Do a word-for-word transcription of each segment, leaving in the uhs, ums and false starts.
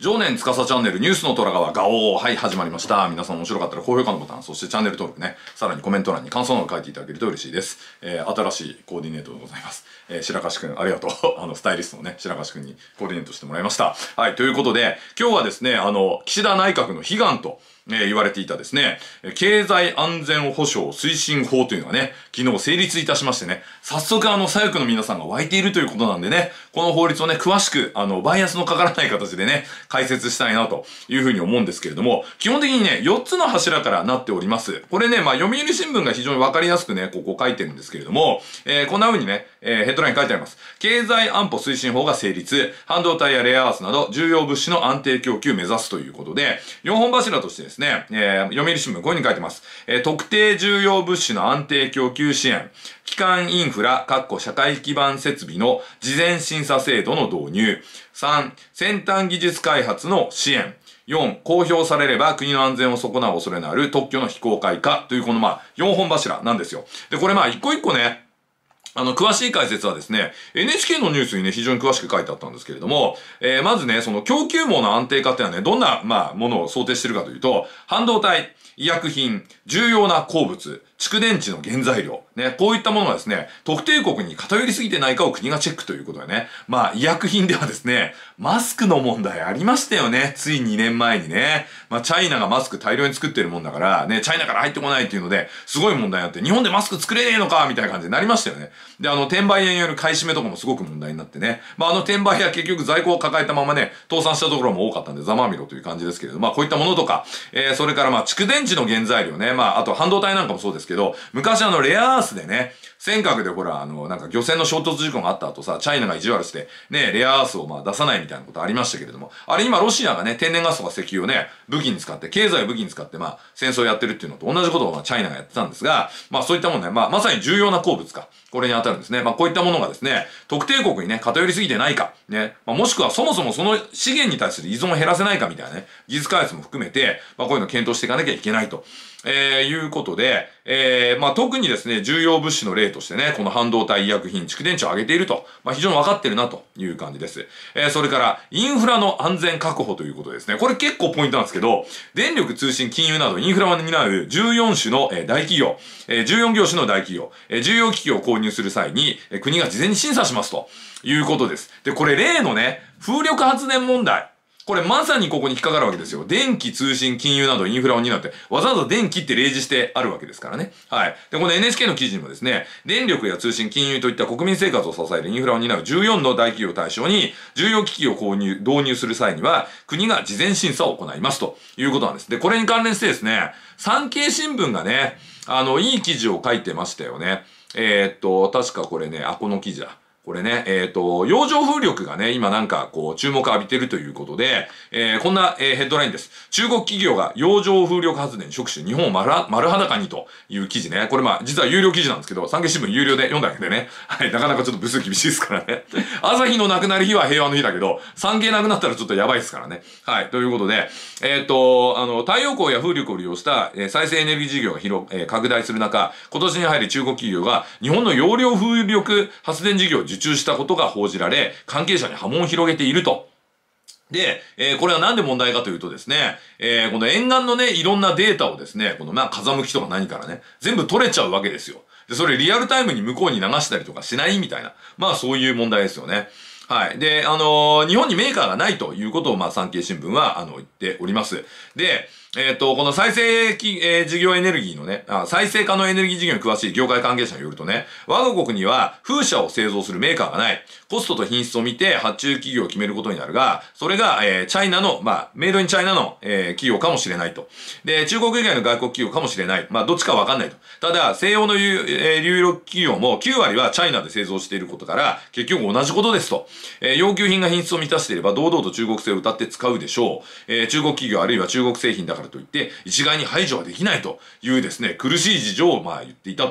常年司チャンネルニュースの虎川ガオー。はい、始まりました。皆さん面白かったら高評価のボタン、そしてチャンネル登録ね、さらにコメント欄に感想など書いていただけると嬉しいです。えー、新しいコーディネートでございます。えー、白樫くん、ありがとう。あの、スタイリストのね、白樫くんにコーディネートしてもらいました。はい、ということで、今日はですね、あの、岸田内閣の悲願と、えー、言われていたですね、経済安全保障推進法というのがね、昨日成立いたしましてね、早速あの、左翼の皆さんが湧いているということなんでね、この法律をね、詳しく、あの、バイアスのかからない形でね、解説したいなというふうに思うんですけれども、基本的にね、よっつの柱からなっております。これね、まあ、読売新聞が非常にわかりやすくね、ここ書いてるんですけれども、えー、こんな風にね、えー、ヘッドライン書いてあります。経済安保推進法が成立、半導体やレアアースなど重要物資の安定供給を目指すということで、よんほん柱としてですね、えー、読売新聞こういう風に書いてます。えー、特定重要物資の安定供給支援、基幹インフラ、かっこ社会基盤設備の事前審査制度の導入。さん、先端技術開発の支援。よん、公表されれば国の安全を損なう恐れのある特許の非公開化というこのまあよんほん柱なんですよ。で、これまあ一個一個ね、あの、詳しい解説はですね、エヌエイチケー のニュースにね、非常に詳しく書いてあったんですけれども、えー、まずね、その供給網の安定化っていうのはね、どんな、まあ、ものを想定しているかというと、半導体、医薬品、重要な鉱物、蓄電池の原材料、ね、こういったものがですね、特定国に偏りすぎてないかを国がチェックということでね、まあ、医薬品ではですね、マスクの問題ありましたよね、ついにねんまえにね。まあ、チャイナがマスク大量に作ってるもんだから、ね、チャイナから入ってこないっていうので、すごい問題になって、日本でマスク作れねえのかみたいな感じになりましたよね。で、あの、転売屋による買い占めとかもすごく問題になってね、まあ、あの転売屋結局在庫を抱えたままね、倒産したところも多かったんで、ざまあみろという感じですけれども、まあ、こういったものとか、えー、それからまあ、蓄電池の原材料ね、まあ、あと半導体なんかもそうですけど、昔あの、レアアースでね、尖閣でほら、あの、なんか漁船の衝突事故があった後さ、チャイナが意地悪して、ね、レアアースをまあ出さないみたいなことありましたけれども、あれ今ロシアがね、天然ガスとか石油をね、武器に使って、経済を武器に使ってまあ、戦争をやってるっていうのと同じことをまあ、チャイナがやってたんですが、まあそういったものね、まあ、まさに重要な鉱物か、これに当たるんですね。まあこういったものがですね、特定国にね、偏りすぎてないか、ね、まあもしくはそもそもその資源に対する依存を減らせないかみたいなね、技術開発も含めて、まあこういうのを検討していかなきゃいけないと。えー、いうことで、えー、まあ、特にですね、重要物資の例としてね、この半導体医薬品、蓄電池を上げていると、まあ、非常に分かってるなという感じです。えー、それから、インフラの安全確保ということですね。これ結構ポイントなんですけど、電力通信金融などインフラを担うじゅうよん種の、えー、大企業、えー、じゅうよん業種の大企業、えー、重要機器を購入する際に、えー、国が事前に審査しますということです。で、これ例のね、風力発電問題。これまさにここに引っかかるわけですよ。電気、通信、金融などインフラを担って、わざわざ電気って例示してあるわけですからね。はい。で、この エヌエイチケー の記事にもですね、電力や通信、金融といった国民生活を支えるインフラを担うじゅうよんの大企業を対象に、重要機器を購入、導入する際には、国が事前審査を行いますということなんです。で、これに関連してですね、産経新聞がね、あの、いい記事を書いてましたよね。えー、っと、確かこれね、あ、この記事だ。これね、えっと、洋上風力がね、今なんかこう注目を浴びてるということで、えー、こんな、えー、ヘッドラインです。中国企業が洋上風力発電に触手、日本を丸丸裸にという記事ね。これまあ、実は有料記事なんですけど、産経新聞有料で読んだわけでね。はい、なかなかちょっと部数厳しいですからね。朝日のなくなる日は平和の日だけど、産経なくなったらちょっとやばいですからね。はい、ということで、えっと、あの、太陽光や風力を利用した、えー、再生エネルギー事業が広、えー、拡大する中、今年に入り中国企業が日本の洋上風力発電事業を受注したことが報じられ、関係者に波紋を広げていると。で、えー、これはなんで問題かというとですね、えー、この沿岸のね、いろんなデータをですね、このまあ風向きとか何からね、全部取れちゃうわけですよ。で、それリアルタイムに向こうに流したりとかしないみたいな。まあそういう問題ですよね。はい。で、あのー、日本にメーカーがないということを、まあ、産経新聞は、あの、言っております。で、えっと、この再生機、えー、事業エネルギーのねあ、再生可能エネルギー事業に詳しい業界関係者によるとね、我が国には風車を製造するメーカーがない。コストと品質を見て発注企業を決めることになるが、それが、えー、チャイナの、まあ、メイドインチャイナの、えー、企業かもしれないと。で、中国以外の外国企業かもしれない。まあ、どっちかわかんないと。ただ、西洋の有、えー、有力企業もきゅう割はチャイナで製造していることから、結局同じことですと。えー、要求品が品質を満たしていれば、堂々と中国製を謳って使うでしょう。えー、中国企業あるいは中国製品だからといって、一概に排除はできないというですね、苦しい事情をまあ言っていたと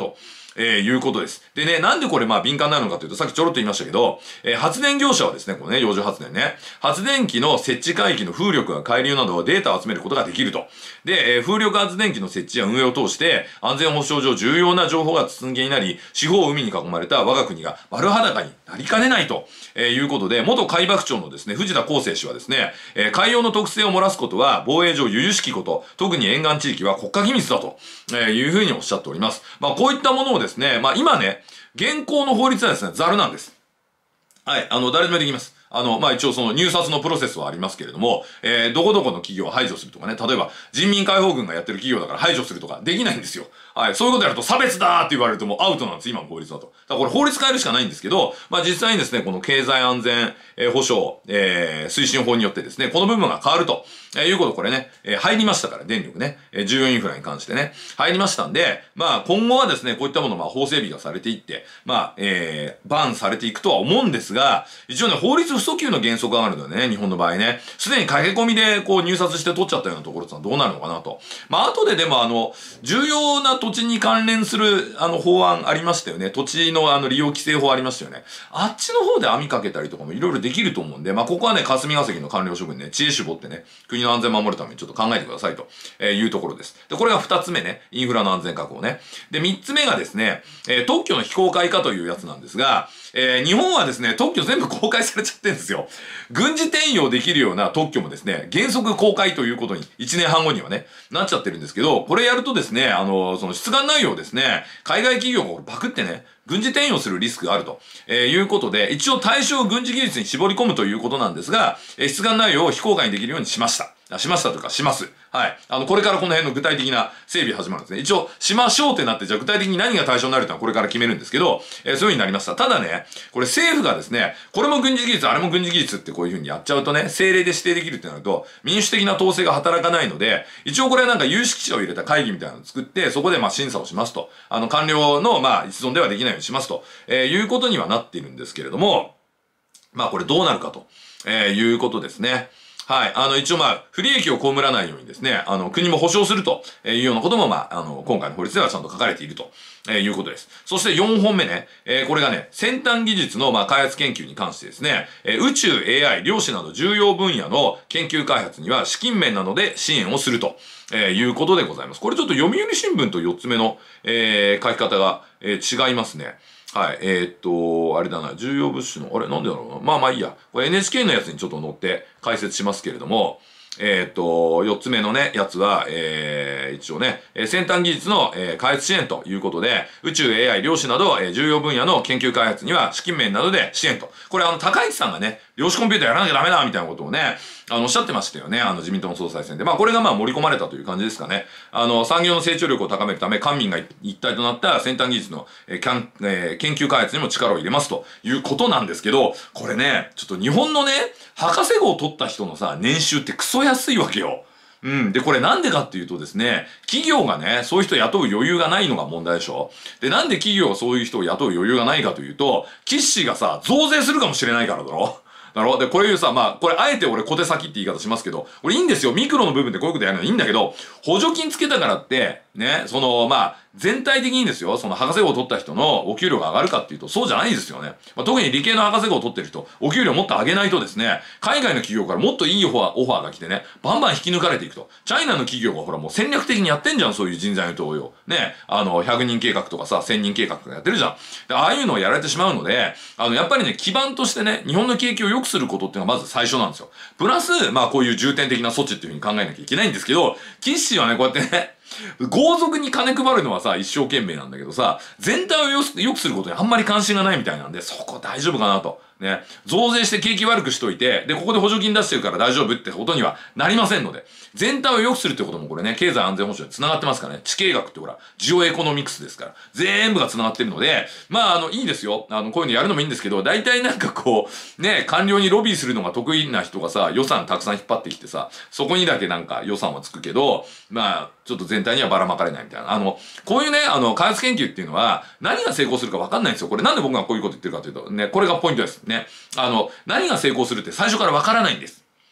えー、いうことです。でね、なんでこれまあ敏感になるのかというと、さっきちょろっと言いましたけど、えー、発電業者はですね、このね、洋上発電ね、発電機の設置海域の風力や海流などをデータを集めることができると。で、えー、風力発電機の設置や運営を通して、安全保障上重要な情報が筒抜けになり、四方を海に囲まれた我が国が丸裸になりかねないと、えー、いうことで、元海幕長のですね、藤田康生氏はですね、えー、海洋の特性を漏らすことは防衛上由々しきこと、特に沿岸地域は国家機密だと、えー、いうふうにおっしゃっております。まあ、こういったものをですね、まあ、今ね、現行の法律はですね、ザルなんです。はい、あの、誰でもできます。あの、まあ、一応その入札のプロセスはありますけれども、えー、どこどこの企業を排除するとかね、例えば人民解放軍がやってる企業だから排除するとかできないんですよ。はい、そういうことやると差別だーって言われるともうアウトなんです、今の法律だと。だからこれ法律変えるしかないんですけど、まあ、実際にですね、この経済安全、えー、保障、えー、推進法によってですね、この部分が変わると、えー、いうことこれね、えー、入りましたから、電力ね、えー、重要インフラに関してね、入りましたんで、まあ、今後はですね、こういったものまあ、法整備がされていって、まあ、えー、バンされていくとは思うんですが、一応ね、法律不訴求の原則があるのでね、日本の場合ね、すでに駆け込みでこう入札して取っちゃったようなところってのはどうなるのかなと。まあ、後ででもあの、重要な土地に関連するあの法案ありましたよね。土地のあの利用規制法ありましたよね。あっちの方で網かけたりとかもいろいろできると思うんで、まあ、ここはね、霞が関の官僚諸君ね、知恵絞ってね、国の安全を守るためにちょっと考えてくださいというところです。で、これが二つ目ね、インフラの安全確保ね。で、三つ目がですね、えー、特許の非公開化というやつなんですが、えー、日本はですね、特許全部公開されちゃってるんですよ。軍事転用できるような特許もですね、原則公開ということに、いちねんはん後にはね、なっちゃってるんですけど、これやるとですね、あの、その出願内容をですね、海外企業がパクってね、軍事転用するリスクがあると、えー、いうことで、一応対象を軍事技術に絞り込むということなんですが、えー、出願内容を非公開にできるようにしました。しましたというか、します。はい。あの、これからこの辺の具体的な整備始まるんですね。一応、しましょうってなって、じゃあ具体的に何が対象になるというのはこれから決めるんですけど、えー、そういう風になりました。ただね、これ政府がですね、これも軍事技術、あれも軍事技術ってこういう風にやっちゃうとね、政令で指定できるってなると、民主的な統制が働かないので、一応これはなんか有識者を入れた会議みたいなのを作って、そこでまあ審査をしますと。あの、官僚のまあ一存ではできないようにしますと、えー、いうことにはなっているんですけれども、まあこれどうなるかと、えー、いうことですね。はい。あの、一応まあ、不利益を被らないようにですね、あの、国も保障するというようなこともまあ、あの、今回の法律ではちゃんと書かれているということです。そしてよんほんめね、えー、これがね、先端技術のまあ、開発研究に関してですね、えー、宇宙、エーアイ、量子など重要分野の研究開発には資金面などで支援をすると、えー、いうことでございます。これちょっと読売新聞とよっつめの、えー、書き方が、えー、違いますね。はい。えー、っと、あれだな、重要物資の、あれなんでだろうな。まあまあいいや。これ エヌエイチケー のやつにちょっと載って解説しますけれども、えー、っと、四つ目のね、やつは、えー、一応ね、先端技術の、えー、開発支援ということで、宇宙、エーアイ、量子など、えー、重要分野の研究開発には資金面などで支援と。これあの、高市さんがね、量子コンピューターやらなきゃダメだみたいなことをね、あの、おっしゃってましたよね。あの、自民党の総裁選で。まあ、これがまあ、盛り込まれたという感じですかね。あの、産業の成長力を高めるため、官民が一体となった先端技術の、えーキャンえー、研究開発にも力を入れますということなんですけど、これね、ちょっと日本のね、博士号を取った人のさ、年収ってクソ安いわけよ。うん。で、これなんでかっていうとですね、企業がね、そういう人を雇う余裕がないのが問題でしょ。で、なんで企業がそういう人を雇う余裕がないかというと、キッシーがさ、増税するかもしれないからだろ。だろで、これいうさ、まあ、これあえて俺小手先って言い方しますけど、これいいんですよ。ミクロの部分でこういうことやるのはいいんだけど、補助金つけたからって、ね、その、まあ、全体的にですよ、その博士号を取った人のお給料が上がるかっていうと、そうじゃないですよね。まあ、特に理系の博士号を取ってる人、お給料もっと上げないとですね、海外の企業からもっといいオファー、オファーが来てね、バンバン引き抜かれていくと。チャイナの企業がほらもう戦略的にやってんじゃん、そういう人材の投与。ね、あの、ひゃくにん計画とかさ、せんにん計画とかやってるじゃん。で、ああいうのをやられてしまうので、あの、やっぱりね、基盤としてね、日本の景気を良くすることっていうのがまず最初なんですよ。プラス、まあこういう重点的な措置っていうふうに考えなきゃいけないんですけど、キッシーはね、こうやってね、豪族に金配るのはさ、一生懸命なんだけどさ、全体をよくすることにあんまり関心がないみたいなんで、そこ大丈夫かなと。ね。増税して景気悪くしといて、で、ここで補助金出してるから大丈夫ってことにはなりませんので、全体を良くするってこともこれね、経済安全保障に繋がってますからね。地経学ってほら、ジオエコノミクスですから。全部が繋がってるので、まあ、あの、いいですよ。あの、こういうのやるのもいいんですけど、大体なんかこう、ね、官僚にロビーするのが得意な人がさ、予算たくさん引っ張ってきてさ、そこにだけなんか予算はつくけど、まあ、ちょっと全体にはばらまかれないみたいな。あの、こういうね、あの、開発研究っていうのは、何が成功するか分かんないんですよ。これなんで僕がこういうこと言ってるかというと、ね、これがポイントです。ね。あの、何が成功するって最初から分からないんです。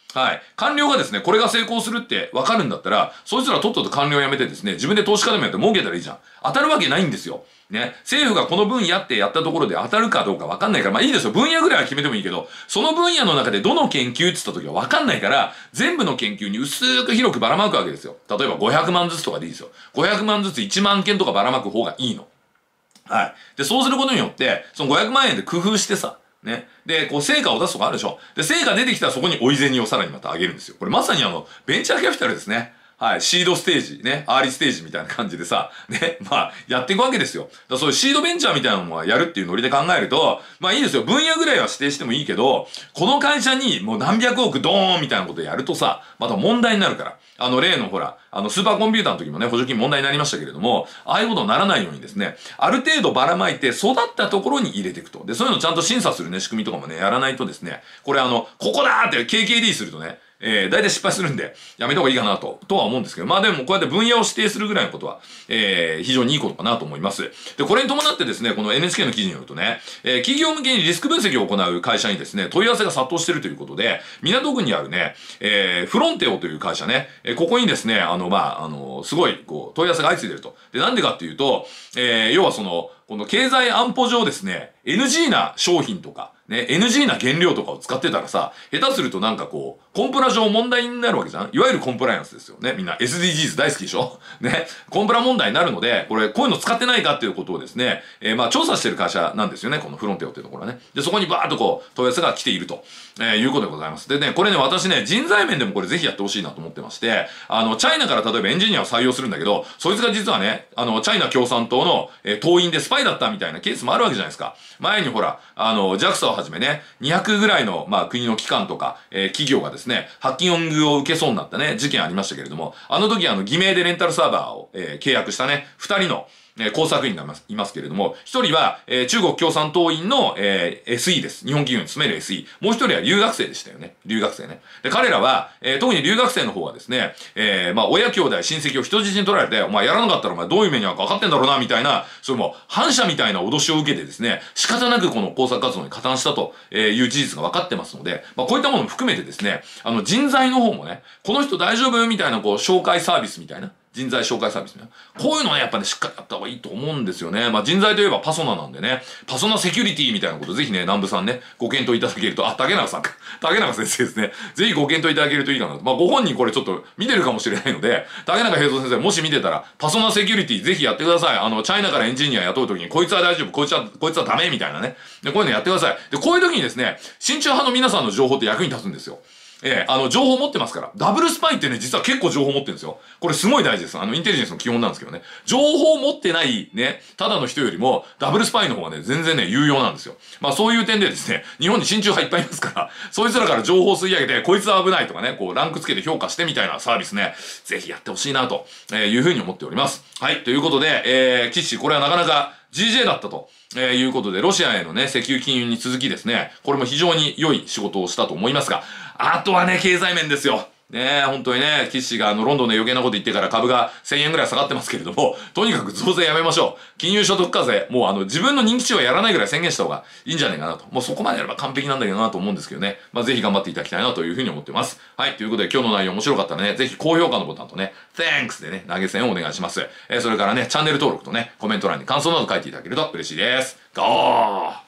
はい。官僚がですね、これが成功するって分かるんだったら、そいつらとっとと官僚辞めてですね、自分で投資家でもやって儲けたらいいじゃん。当たるわけないんですよ。ね。政府がこの分野ってやったところで当たるかどうか分かんないから、まあいいですよ。分野ぐらいは決めてもいいけど、その分野の中でどの研究って言った時は分かんないから、全部の研究に薄く広くばらまくわけですよ。例えばごひゃくまんずつとかでいいですよ。ごひゃくまんずついちまんけんとかばらまく方がいいの。はい。で、そうすることによって、そのごひゃくまんえんで工夫してさ、ね。で、こう、成果を出すとかあるでしょ。で、成果出てきたらそこに追い銭をさらにまた上げるんですよ。これまさにあの、ベンチャーキャピタルですね。はい。シードステージ、ね。アーリーステージみたいな感じでさ、ね。まあ、やっていくわけですよ。だからそういうシードベンチャーみたいなのをやるっていうノリで考えると、まあいいですよ。分野ぐらいは指定してもいいけど、この会社にもう何百億ドーンみたいなことやるとさ、また問題になるから。あの例のほら、あのスーパーコンピューターの時もね、補助金問題になりましたけれども、ああいうことにならないようにですね、ある程度ばらまいて育ったところに入れていくと。で、そういうのをちゃんと審査するね、仕組みとかもね、やらないとですね、これあの、ここだーって ケーケーディー するとね、えー、大体失敗するんで、やめた方がいいかなと、とは思うんですけど、まあでもこうやって分野を指定するぐらいのことは、えー、非常にいいことかなと思います。で、これに伴ってですね、この エヌエイチケー の記事によるとね、えー、企業向けにリスク分析を行う会社にですね、問い合わせが殺到しているということで、港区にあるね、えー、フロンテオという会社ね、えー、ここにですね、あの、まあ、あの、すごい、こう、問い合わせが相次いでると。で、なんでかっていうと、えー、要はその、この経済安保上ですね、エヌジー な商品とか、ね、エヌジー な原料とかを使ってたらさ、下手するとなんかこう、コンプラ上問題になるわけじゃん。いわゆるコンプライアンスですよね。みんな エスディージーズ 大好きでしょね。コンプラ問題になるので、これ、こういうの使ってないかっていうことをですね、えー、まあ調査してる会社なんですよね。このフロンテオっていうところはね。で、そこにバーっとこう、問い合わせが来ていると、えー、いうことでございます。でね、これね、私ね、人材面でもこれぜひやってほしいなと思ってまして、あの、チャイナから例えばエンジニアを採用するんだけど、そいつが実はね、あの、チャイナ共産党の、えー、党員でスパイだったみたいなケースもあるわけじゃないですか。前にほら、あの、ジャクサ をはじめね、にひゃくぐらいの、まあ、国の機関とか、えー、企業がですね、ハッキングを受けそうになったね、事件ありましたけれども、あの時あの、偽名でレンタルサーバーを、えー、契約したね、二人の、えー、工作員がいます、いますけれども、一人は、えー、中国共産党員の、えー、エスイー です。日本企業に勤める エスイー。もう一人は留学生でしたよね。留学生ね。で、彼らは、えー、特に留学生の方はですね、えー、まあ、親兄弟、親戚を人質に取られて、お前やらなかったらお前どういう目に遭うか分かってんだろうな、みたいな、それも、反社みたいな脅しを受けてですね、仕方なくこの工作活動に加担したという事実が分かってますので、まあ、こういったものも含めてですね、あの、人材の方もね、この人大丈夫みたいな、こう、紹介サービスみたいな。人材紹介サービスね。こういうのはね、やっぱね、しっかりやった方がいいと思うんですよね。まあ、人材といえばパソナなんでね、パソナセキュリティみたいなことぜひね、南部さんね、ご検討いただけると、あ、竹中さんか。竹中先生ですね。ぜひご検討いただけるといいかなと。まあ、ご本人これちょっと見てるかもしれないので、竹中平蔵先生、もし見てたら、パソナセキュリティぜひやってください。あの、チャイナからエンジニア雇うときに、こいつは大丈夫、こいつは、こいつはダメみたいなね。で、こういうのやってください。で、こういう時にですね、親中派の皆さんの情報って役に立つんですよ。ええ、あの、情報持ってますから。ダブルスパイってね、実は結構情報持ってるんですよ。これすごい大事です。あの、インテリジェンスの基本なんですけどね。情報を持ってない、ね、ただの人よりも、ダブルスパイの方がね、全然ね、有用なんですよ。まあそういう点でですね、日本に親中派いっぱいいますから、そいつらから情報を吸い上げて、こいつは危ないとかね、こう、ランクつけて評価してみたいなサービスね、ぜひやってほしいなと、えー、いうふうに思っております。はい、ということで、えー、キッシー、これはなかなか、ジージェー だったと、えー、いうことで、ロシアへのね、石油金融に続きですね、これも非常に良い仕事をしたと思いますが、あとはね、経済面ですよ。ねえ、本当にね、キッシーがあの、ロンドンで余計なこと言ってから株がせんえんぐらい下がってますけれども、とにかく増税やめましょう。金融所得課税、もうあの、自分の人気値はやらないぐらい宣言した方がいいんじゃないかなと。もうそこまでやれば完璧なんだけどなと思うんですけどね。まあ、ぜひ頑張っていただきたいなというふうに思ってます。はい、ということで今日の内容面白かったらね、ぜひ高評価のボタンとね、Thanks でね、投げ銭をお願いします。えー、それからね、チャンネル登録とね、コメント欄に感想など書いていただけると嬉しいです。ゴー